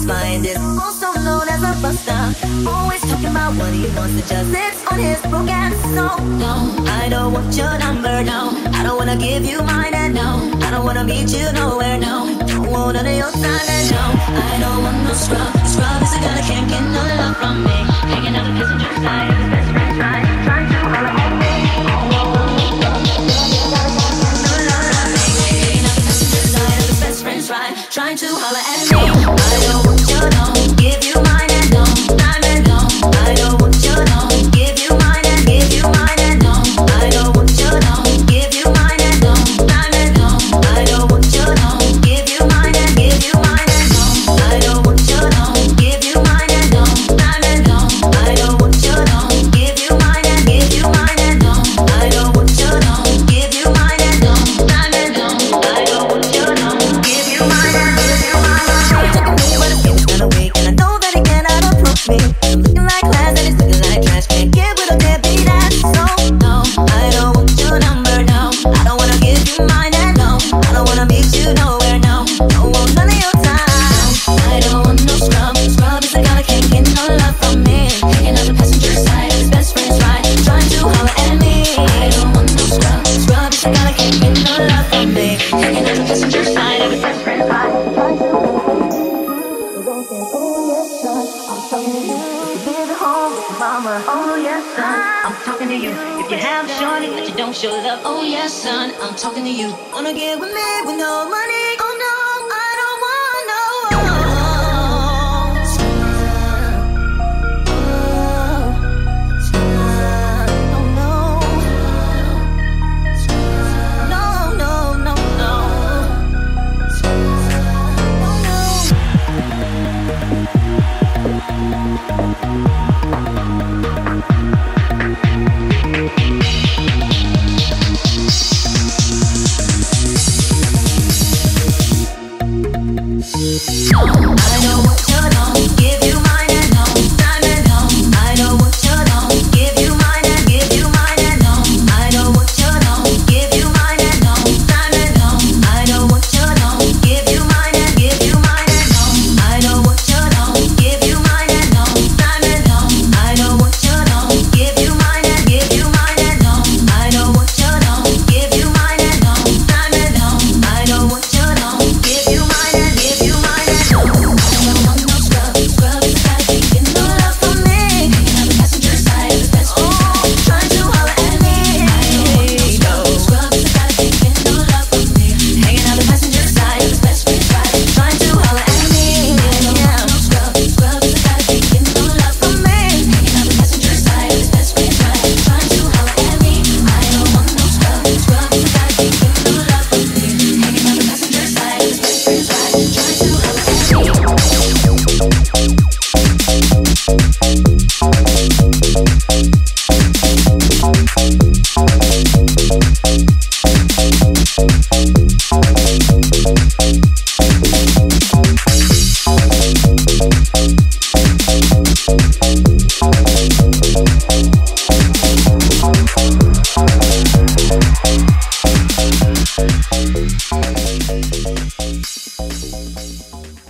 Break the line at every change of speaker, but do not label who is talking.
mind is also known as a buster. Always talking about what he wants to just sits on his broke ass. So no, I don't want your number, no. I don't wanna give you mine, and no, I don't wanna meet you nowhere, no. Don't want none of your time, and no, I don't want no scrub. The scrub is a guy that can't get no love from me. Hanging out the passenger side of his best friend's ride, trying to holler at me. Trying to holler at me. I don't want your no, give you mine and no, time and no. I don't want your no, give you mine and give you mine and no. I don't want your no, give you mine and no, time and no. I don't want your no, give you mine and give you mine and no. I don't want your no, give you mine and no, time and no. I don't want your no, give you mine and give you mine and no. I don't want your no, give you mine and no, time and no. I don't want your no, give you mine and me. I'm looking like glass and it's looking like trash. Can't get with a deadbeat ass. So no, I don't want your number, no. I don't wanna give you mine, and no, I don't wanna meet you nowhere, no. Don't want none of your time. I don't want no scrub. Scrub is the guy that can't get no love from me. Hanging out the passenger side of his best friend's ride, trying to holler at me. I don't want no scrub. Scrub is the guy that can't get no love from me. Hanging out the passenger side of his best friend's ride, trying to holler at me. Mama, oh yes son, I'm talking to you. If you have shorty but you don't show love, oh yes son, I'm talking to you. Wanna get with me with no money? Oh no, I don't want no. I don't want